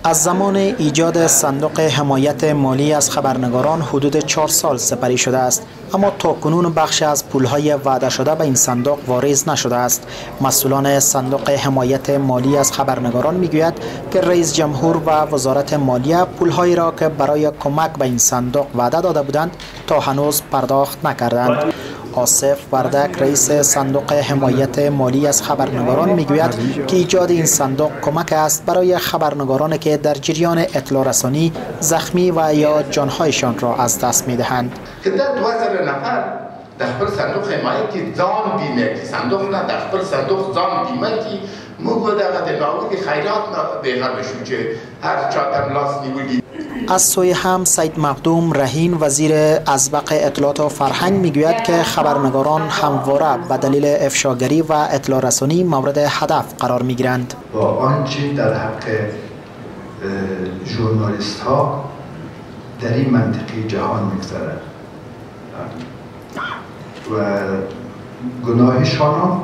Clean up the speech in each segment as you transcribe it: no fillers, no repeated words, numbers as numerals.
از زمان ایجاد صندوق حمایت مالی از خبرنگاران حدود 4 سال سپری شده است، اما تاکنون بخش از پولهای وعده شده به این صندوق واریز نشده است. مسئولان صندوق حمایت مالی از خبرنگاران میگوید که رئیس جمهور و وزارت مالیه پولهایی را که برای کمک به این صندوق وعده داده بودند تا هنوز پرداخت نکردند. آصف وردک رئیس صندوق حمایت مالی از خبرنگاران میگوید که ایجاد این صندوق کمک است برای خبرنگارانی که در جریان اطلاع رسانی زخمی و یا جانهایشان را از دست میدهند. که در 2000 نفر در خپل صندوق حمایت ځان بیمه کی صندوق نه در خپل صندوق ځان بیمه کی موږ دغه د ناوړه خیرات نه بهر بشو چې هر چا ته لاس نیولی. از سوی هم سید مقدوم رهین وزیر ازبق اطلاعات و فرهنگ میگوید که خبرنگاران همواره به دلیل افشاگری و اطلاع رسانی مورد هدف قرار میگیرند. با آنچه در حق ژورنالیست ها در این منطقه جهان میگذرد و گناهشان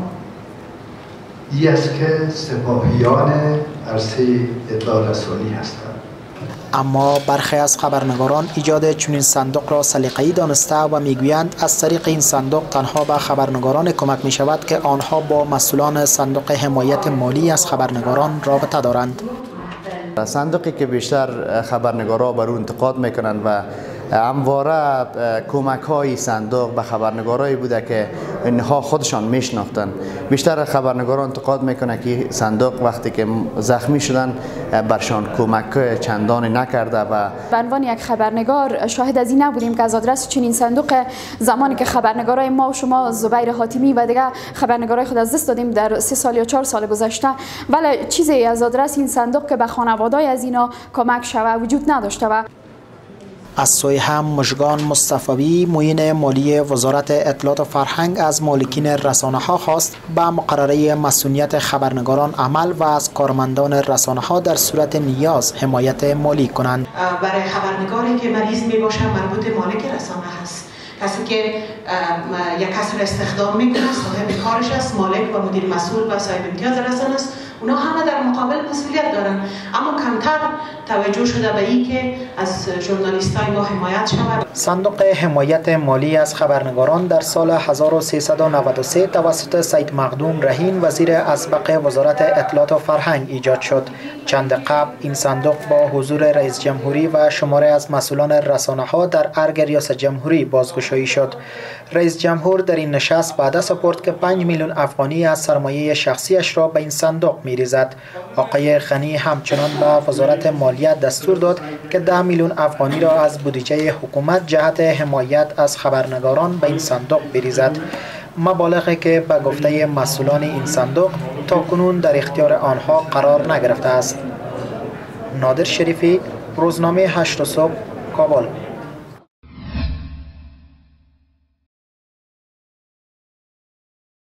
ای است که سپاهیان عرصه اطلاع رسانی هستند. اما برخی از خبرنگاران ایجاد چنین صندوق را سلیقه‌ای دانسته و میگویند از طریق این صندوق تنها به خبرنگاران کمک می شود که آنها با مسئولان صندوق حمایت مالی از خبرنگاران رابطه دارند. صندوقی که بیشتر خبرنگارا بر او انتقاد میکنند و همواره کمک های صندوق به خبرنگارایی بوده که اینها خودشان میشناختن. بیشتر خبرنگاران انتقاد میکنه که صندوق وقتی که زخمی شدن برشان کمک چندانی نکرده و به عنوان یک خبرنگار شاهد از این نبودیم که از آدرس چنین صندوق زمانی که خبرنگارای ما و شما زبیر حاتمی و دیگه خبرنگارای خود از دست دادیم در 3 سال یا 4 سال گذشته، ولی چیزی از آدرس این صندوق که به خانواده‌های از اینا کمک شوه وجود نداشته. و از سوی هم مژگان مصطفی معین مالی وزارت اطلاعات و فرهنگ از مالکین رسانه ها خواست به مقرره مسئولیت خبرنگاران عمل و از کارمندان رسانه ها در صورت نیاز حمایت مالی کنند. برای خبرنگاری که مریض می باشه مربوط مالک رسانه هست. کسی که یک کس را استخدام میکنه صاحب کارش است، مالک و مدیر مسئول و صاحب امتیاز رسانه است، اونا همه در مقابل مسئولیت دارن، اما کمتر توجه شده به این که از ژورنالیستای ما حمایت شود. صندوق حمایت مالی از خبرنگاران در سال 1393 توسط سید مقدوم رهین وزیر ازبق وزارت اطلاعات و فرهنگ ایجاد شد. چند قبل این صندوق با حضور رئیس جمهوری و شماره از مسئولان رسانه ها در ارگ ریاست جمهوری بازگشایی شد. رئیس جمهور در این نشست وعده سپرد که 5 میلیون افغانی از سرمایه شخصیش را به این صندوق می‌ریزد. آقای غنی همچنان به وزارت مالیه دستور داد که 10 میلیون افغانی را از بودجه حکومت جهت حمایت از خبرنگاران به این صندوق بریزد. مبالغی که به گفته مسئولان این صندوق تاکنون در اختیار آنها قرار نگرفته است. نادر شریفی، روزنامه 8 صبح، کابل.